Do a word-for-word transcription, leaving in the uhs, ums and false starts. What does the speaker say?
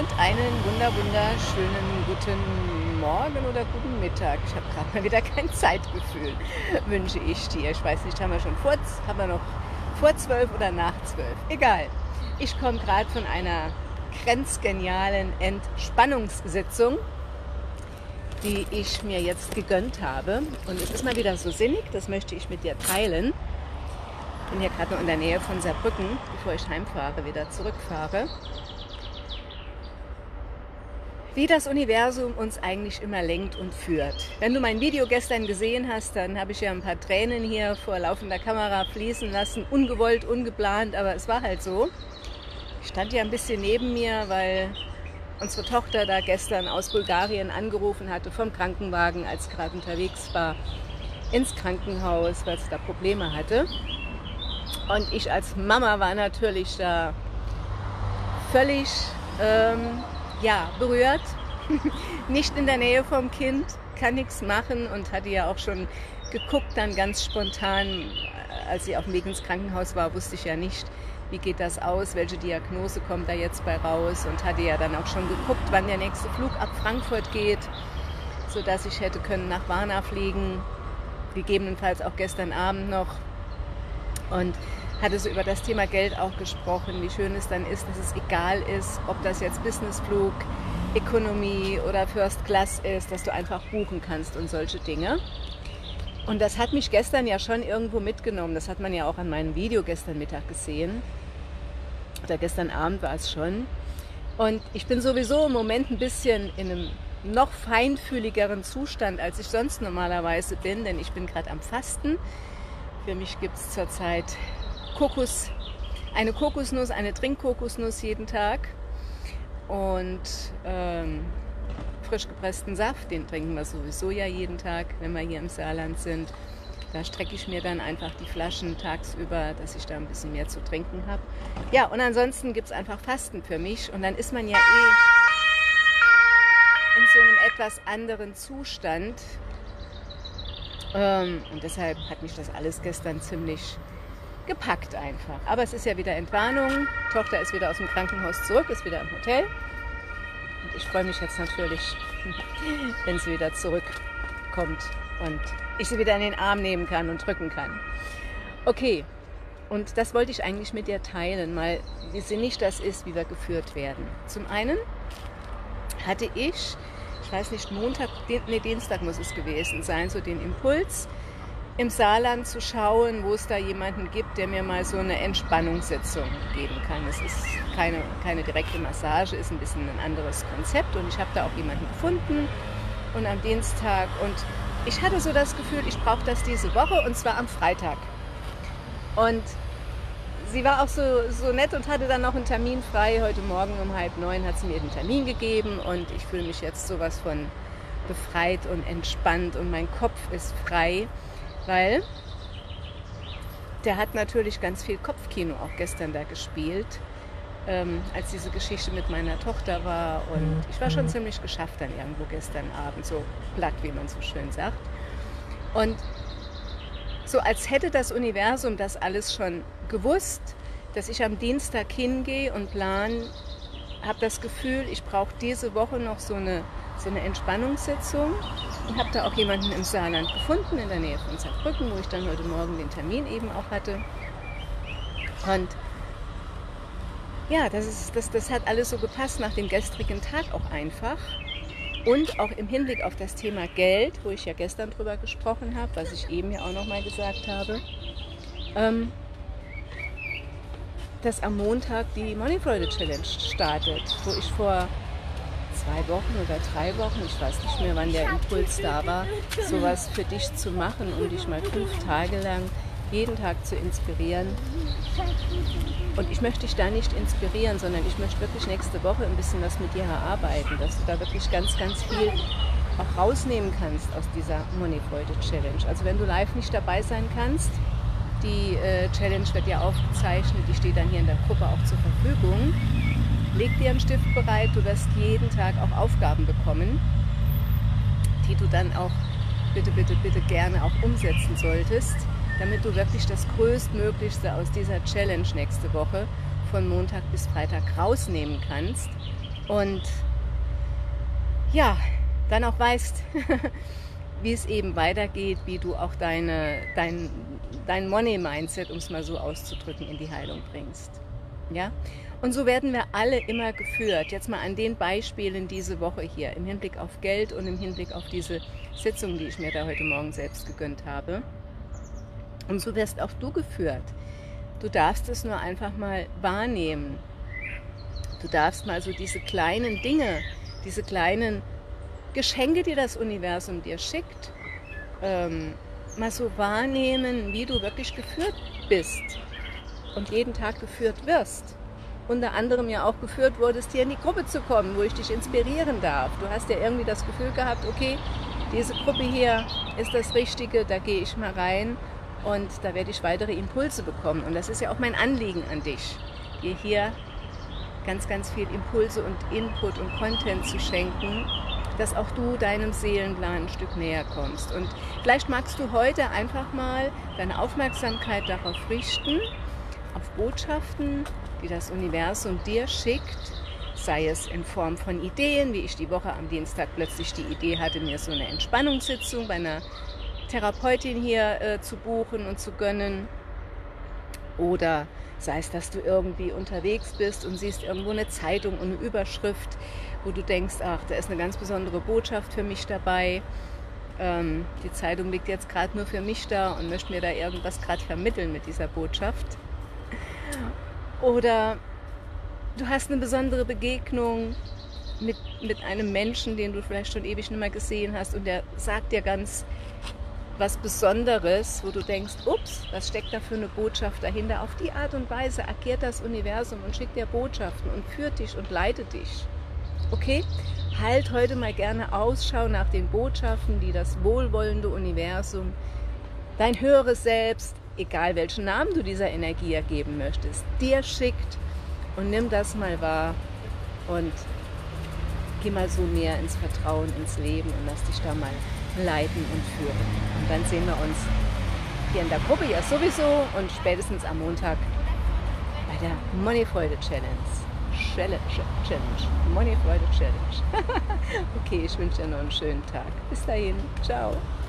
und einen wunder wunderschönen guten Morgen oder guten Mittag. Ich habe gerade mal wieder kein Zeitgefühl, wünsche ich dir. Ich weiß nicht, haben wir schon vor, haben wir noch vor zwölf oder nach zwölf? Egal. Ich komme gerade von einer grenzgenialen Entspannungssitzung, die ich mir jetzt gegönnt habe. Und es ist mal wieder so sinnig, das möchte ich mit dir teilen. Ich bin hier gerade noch in der Nähe von Saarbrücken, bevor ich heimfahre, wieder zurückfahre. Wie das Universum uns eigentlich immer lenkt und führt. Wenn du mein Video gestern gesehen hast, dann habe ich ja ein paar Tränen hier vor laufender Kamera fließen lassen. Ungewollt, ungeplant, aber es war halt so. Ich stand ja ein bisschen neben mir, weil unsere Tochter da gestern aus Bulgarien angerufen hatte vom Krankenwagen, als sie gerade unterwegs war, ins Krankenhaus, weil sie da Probleme hatte. Und ich als Mama war natürlich da völlig ähm, ja, berührt, nicht in der Nähe vom Kind, kann nichts machen und hatte ja auch schon geguckt, dann ganz spontan, als sie auf dem Weg ins Krankenhaus war, wusste ich ja nicht, wie geht das aus, welche Diagnose kommt da jetzt bei raus und hatte ja dann auch schon geguckt, wann der nächste Flug ab Frankfurt geht, sodass ich hätte können nach Varna fliegen, gegebenenfalls auch gestern Abend noch. Und hatte so über das Thema Geld auch gesprochen, wie schön es dann ist, dass es egal ist, ob das jetzt Businessflug, Economy oder First Class ist, dass du einfach buchen kannst und solche Dinge. Und das hat mich gestern ja schon irgendwo mitgenommen. Das hat man ja auch an meinem Video gestern Mittag gesehen. Oder gestern Abend war es schon. Und ich bin sowieso im Moment ein bisschen in einem noch feinfühligeren Zustand, als ich sonst normalerweise bin, denn ich bin gerade am Fasten. Für mich gibt es zurzeit Kokos, eine Kokosnuss, eine Trinkkokosnuss jeden Tag und ähm, frisch gepressten Saft, den trinken wir sowieso ja jeden Tag, wenn wir hier im Saarland sind. Da strecke ich mir dann einfach die Flaschen tagsüber, dass ich da ein bisschen mehr zu trinken habe. Ja, und ansonsten gibt es einfach Fasten für mich und dann ist man ja eh in so einem etwas anderen Zustand. Ähm, und deshalb hat mich das alles gestern ziemlich gepackt einfach. Aber es ist ja wieder Entwarnung. Die Tochter ist wieder aus dem Krankenhaus zurück, ist wieder im Hotel. Und ich freue mich jetzt natürlich, wenn sie wieder zurückkommt und ich sie wieder in den Arm nehmen kann und drücken kann. Okay, und das wollte ich eigentlich mit dir teilen, mal wie sinnig das ist, wie wir geführt werden. Zum einen hatte ich, ich weiß nicht, Montag, nee, Dienstag muss es gewesen sein, so den Impuls, im Saarland zu schauen, wo es da jemanden gibt, der mir mal so eine Entspannungssitzung geben kann. Es ist keine, keine direkte Massage, ist ein bisschen ein anderes Konzept und ich habe da auch jemanden gefunden und am Dienstag und ich hatte so das Gefühl, ich brauche das diese Woche und zwar am Freitag. Und sie war auch so, so nett und hatte dann noch einen Termin frei. Heute Morgen um halb neun hat sie mir den Termin gegeben und ich fühle mich jetzt sowas von befreit und entspannt und mein Kopf ist frei. Weil der hat natürlich ganz viel Kopfkino auch gestern da gespielt, ähm, als diese Geschichte mit meiner Tochter war. Und ich war schon ziemlich geschafft dann irgendwo gestern Abend, so platt, wie man so schön sagt. Und so als hätte das Universum das alles schon gewusst, dass ich am Dienstag hingehe und plan, habe das Gefühl, ich brauche diese Woche noch so eine, so eine Entspannungssitzung. Und habe da auch jemanden im Saarland gefunden, in der Nähe von Saarbrücken, wo ich dann heute Morgen den Termin eben auch hatte. Und ja, das, ist, das, das hat alles so gepasst nach dem gestrigen Tag auch einfach. Und auch im Hinblick auf das Thema Geld, wo ich ja gestern drüber gesprochen habe, was ich eben ja auch nochmal gesagt habe, ähm, dass am Montag die Money Freude Challenge startet, wo ich vor zwei Wochen oder drei Wochen, ich weiß nicht mehr, wann der Impuls da war, sowas für dich zu machen, um dich mal fünf Tage lang jeden Tag zu inspirieren. Und ich möchte dich da nicht inspirieren, sondern ich möchte wirklich nächste Woche ein bisschen was mit dir erarbeiten, dass du da wirklich ganz, ganz viel auch rausnehmen kannst aus dieser Money Freude Challenge. Also wenn du live nicht dabei sein kannst, die äh, Challenge wird ja aufgezeichnet, die steht dann hier in der Gruppe auch zur Verfügung. Leg dir einen Stift bereit, du wirst jeden Tag auch Aufgaben bekommen, die du dann auch bitte, bitte, bitte gerne auch umsetzen solltest, damit du wirklich das Größtmöglichste aus dieser Challenge nächste Woche von Montag bis Freitag rausnehmen kannst Und ja, dann auch weißt, wie es eben weitergeht, wie du auch deine, dein, dein Money-Mindset, um es mal so auszudrücken, in die Heilung bringst. Ja? Und so werden wir alle immer geführt. Jetzt mal an den Beispielen diese Woche hier, im Hinblick auf Geld und im Hinblick auf diese Sitzung, die ich mir da heute Morgen selbst gegönnt habe. Und so wirst auch du geführt. Du darfst es nur einfach mal wahrnehmen. Du darfst mal so diese kleinen Dinge, diese kleinen Geschenke, die das Universum dir schickt, ähm, mal so wahrnehmen, wie du wirklich geführt bist und jeden Tag geführt wirst. Unter anderem ja auch geführt wurdest, hier in die Gruppe zu kommen, wo ich dich inspirieren darf. Du hast ja irgendwie das Gefühl gehabt, okay, diese Gruppe hier ist das Richtige, da gehe ich mal rein und da werde ich weitere Impulse bekommen. Und das ist ja auch mein Anliegen an dich, dir hier ganz, ganz viel Impulse und Input und Content zu schenken, dass auch du deinem Seelenplan ein Stück näher kommst. Und vielleicht magst du heute einfach mal deine Aufmerksamkeit darauf richten, auf Botschaften, die das Universum dir schickt, sei es in Form von Ideen, wie ich die Woche am Dienstag plötzlich die Idee hatte, mir so eine Entspannungssitzung bei einer Therapeutin hier äh, zu buchen und zu gönnen. Oder sei es, dass du irgendwie unterwegs bist und siehst irgendwo eine Zeitung und eine Überschrift, wo du denkst, ach, da ist eine ganz besondere Botschaft für mich dabei. Ähm, die Zeitung liegt jetzt gerade nur für mich da und möchte mir da irgendwas gerade vermitteln mit dieser Botschaft. Oder du hast eine besondere Begegnung mit, mit einem Menschen, den du vielleicht schon ewig nicht mehr gesehen hast und der sagt dir ganz was Besonderes, wo du denkst, ups, was steckt da für eine Botschaft dahinter? Auf die Art und Weise agiert das Universum und schickt dir Botschaften und führt dich und leitet dich. Okay? Halt heute mal gerne Ausschau nach den Botschaften, die das wohlwollende Universum, dein höheres Selbst, egal welchen Namen du dieser Energie ergeben möchtest, dir schickt, und nimm das mal wahr und geh mal so mehr ins Vertrauen, ins Leben und lass dich da mal leiten und führen. Und dann sehen wir uns hier in der Gruppe ja sowieso und spätestens am Montag bei der Moneyfreude Challenge. Challenge, Challenge, Moneyfreude Challenge. Okay, ich wünsche dir noch einen schönen Tag. Bis dahin, ciao.